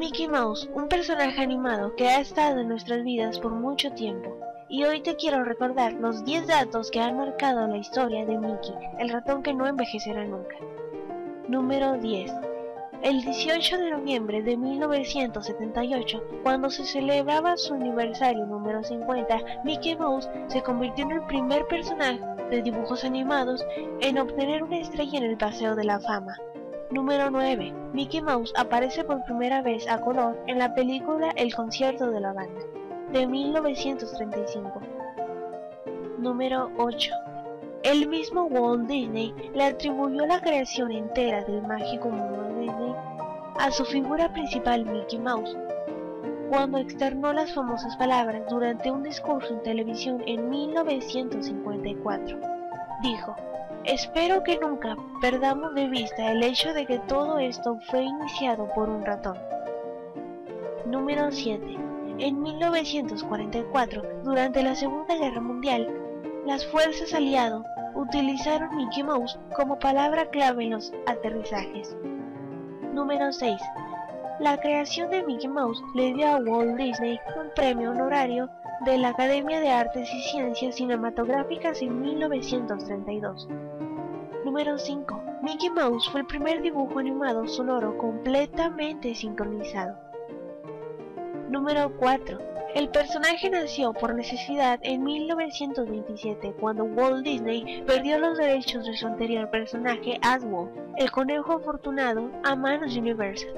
Mickey Mouse, un personaje animado que ha estado en nuestras vidas por mucho tiempo. Y hoy te quiero recordar los 10 datos que han marcado la historia de Mickey, el ratón que no envejecerá nunca. Número 10. El 18 de noviembre de 1978, cuando se celebraba su aniversario número 50, Mickey Mouse se convirtió en el primer personaje de dibujos animados en obtener una estrella en el Paseo de la Fama. Número 9. Mickey Mouse aparece por primera vez a color en la película El concierto de la banda, de 1935. Número 8. El mismo Walt Disney le atribuyó la creación entera del mágico mundo de Disney a su figura principal Mickey Mouse, cuando externó las famosas palabras durante un discurso en televisión en 1954. Dijo: "Espero que nunca perdamos de vista el hecho de que todo esto fue iniciado por un ratón". Número 7. En 1944, durante la Segunda Guerra Mundial, las fuerzas aliadas utilizaron Mickey Mouse como palabra clave en los aterrizajes. Número 6. La creación de Mickey Mouse le dio a Walt Disney un premio honorario de la Academia de Artes y Ciencias Cinematográficas en 1932. Número 5. Mickey Mouse fue el primer dibujo animado sonoro completamente sincronizado. Número 4. El personaje nació por necesidad en 1927, cuando Walt Disney perdió los derechos de su anterior personaje Oswald, el conejo afortunado, a manos de Universal.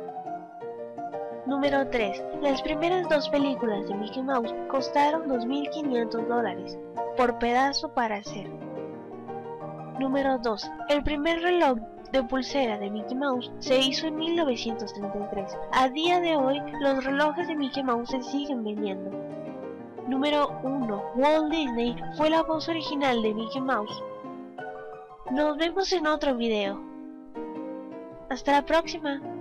Número 3. Las primeras dos películas de Mickey Mouse costaron $2.500 por pedazo para hacer. Número 2. El primer reloj de pulsera de Mickey Mouse se hizo en 1933. A día de hoy, los relojes de Mickey Mouse se siguen vendiendo. Número 1. Walt Disney fue la voz original de Mickey Mouse. Nos vemos en otro video. Hasta la próxima.